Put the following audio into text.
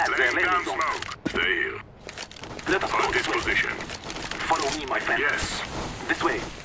at the Laying down landing zone. smoke. Stay here. Let us go Hold this this way. position. Follow me, my friend. Yes. This way.